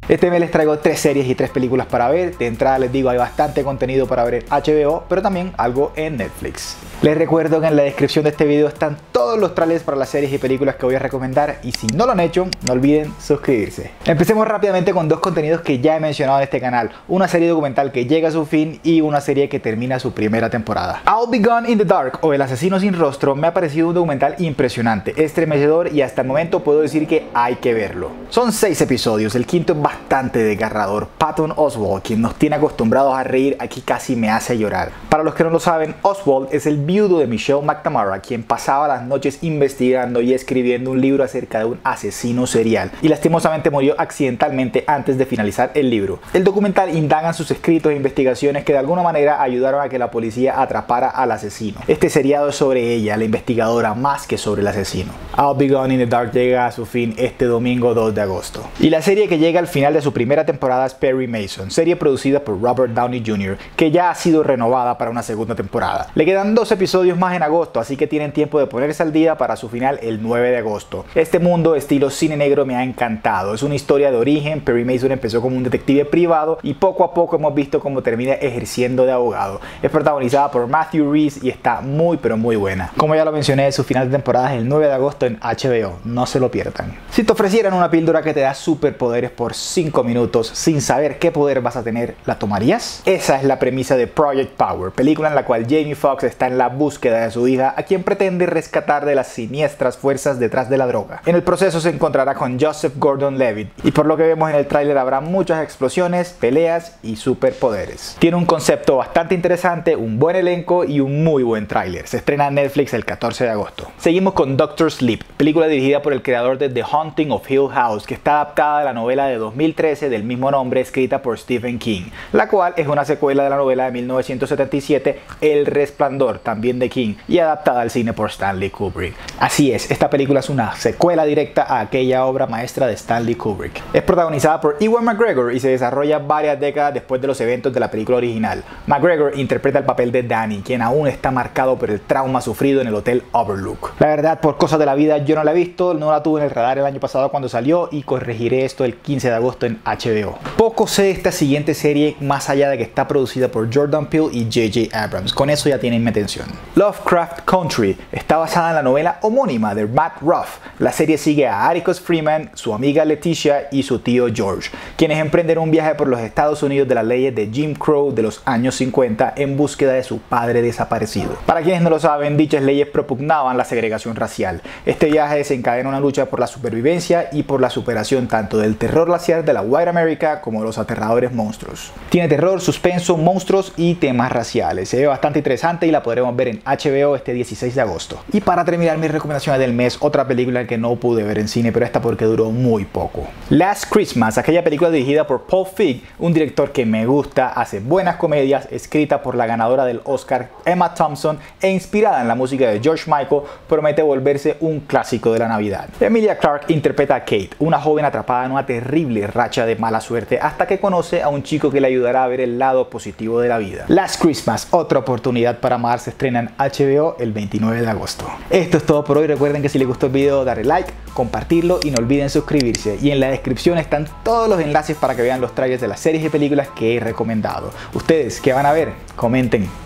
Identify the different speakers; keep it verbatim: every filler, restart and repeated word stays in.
Speaker 1: Este mes les traigo tres series y tres películas para ver. De entrada les digo, hay bastante contenido para ver en H B O, pero también algo en Netflix. Les recuerdo que en la descripción de este video están todos los trailers para las series y películas que voy a recomendar, y si no lo han hecho, no olviden suscribirse. Empecemos rápidamente con dos contenidos que ya he mencionado en este canal: una serie documental que llega a su fin y una serie que termina su primera temporada. I'll Be Gone in the Dark, o El Asesino sin Rostro, me ha parecido un documental impresionante, estremecedor, y hasta el momento puedo decir que hay que verlo. Son seis episodios, el quinto es bastante desgarrador. Patton Oswalt, quien nos tiene acostumbrados a reír, aquí casi me hace llorar. Para los que no lo saben, Oswalt es el viudo de Michelle McNamara, quien pasaba las noches investigando y escribiendo un libro acerca de un asesino serial, y lastimosamente murió accidentalmente antes de finalizar el libro. El documental indaga en sus escritos e investigaciones que de alguna manera ayudaron a que la policía atrapara al asesino. Este seriado es sobre ella, la investigadora, más que sobre el asesino. I'll Be Gone in the Dark llega a su fin este domingo dos de agosto. Y la serie que llega al final de su primera temporada es Perry Mason, serie producida por Robert Downey junior, que ya ha sido renovada para una segunda temporada. Le quedan dos episodios más en agosto, así que tienen tiempo de ponerse al día para su final el nueve de agosto. Este mundo estilo cine negro me ha encantado. Es una historia de origen. Perry Mason empezó como un detective privado y poco a poco hemos visto cómo termina ejerciendo de abogado. Es protagonizada por Matthew Rhys y está muy pero muy buena. Como ya lo mencioné, su final de temporada es el nueve de agosto en H B O, no se lo pierdan. Si te ofrecieran una píldora que te da superpoderes por cinco minutos sin saber qué poder vas a tener, ¿la tomarías? Esa es la premisa de Project Power, película en la cual Jamie Foxx está en la búsqueda de su hija, a quien pretende rescatar de las siniestras fuerzas detrás de la droga. En el proceso se encontrará con Joseph Gordon-Levitt, y por lo que vemos en el tráiler habrá muchas explosiones, peleas y superpoderes. Tiene un concepto bastante interesante, un buen elenco y un muy buen tráiler. Se estrena en Netflix el catorce de agosto. Seguimos con Doctor Sleep, película dirigida por el creador de The Haunting of Hill House, que está adaptada de la novela de dos mil trece del mismo nombre, escrita por Stephen King, la cual es una secuela de la novela de mil novecientos setenta y siete El Resplandor, también de King, y adaptada al cine por Stanley Kubrick. Así es, esta película es una secuela directa a aquella obra maestra de Stanley Kubrick. Es protagonizada por Ewan McGregor y se desarrolla varias décadas después de los eventos de la película original. McGregor interpreta el papel de Danny, quien aún está marcado por el trauma sufrido en el hotel Overlook. La verdad, por cosas de la vida, yo no la he visto, no la tuve en el radar el año pasado cuando salió, y corregiré esto el quince de agosto en H B O. Poco sé de esta siguiente serie, más allá de que está producida por Jordan Peele y J J Abrams. Con eso ya tienen mi atención. Lovecraft Country está basada en la novela homónima de Matt Ruff. La serie sigue a Atticus Freeman, su amiga Leticia y su tío George, quienes emprenden un viaje por los Estados Unidos de las leyes de Jim Crow de los años cincuenta en búsqueda de su padre desaparecido. Para quienes no lo saben, dichas leyes propugnaban la segregación racial. Este viaje desencadena una lucha por la supervivencia y por la superación tanto del terror racial de la White America como de los aterradores monstruos. Tiene terror, suspenso, monstruos y temas raciales. Se ve bastante interesante y la podremos ver en H B O este dieciséis de agosto. Y para terminar mis recomendaciones del mes, otra película que no pude ver en cine, pero esta porque duró muy poco. Last Christmas, aquella película dirigida por Paul Feig, un director que me gusta, hace buenas comedias, escrita por la ganadora del Oscar Emma Thompson e inspirada en la música de George Michael, promete volverse un clásico de la Navidad. Emilia Clarke interpreta a Kate, una joven atrapada en una terrible racha de mala suerte, hasta que conoce a un chico que le ayudará a ver el lado positivo de la vida. Last Christmas, otra oportunidad para amar, se estrena en H B O el veintinueve de agosto. Esto es todo por hoy. Recuerden que si les gustó el video, darle like, compartirlo y no olviden suscribirse. Y en la descripción están todos los enlaces para que vean los trailers de las series y películas que he recomendado. ¿Ustedes qué van a ver? Comenten.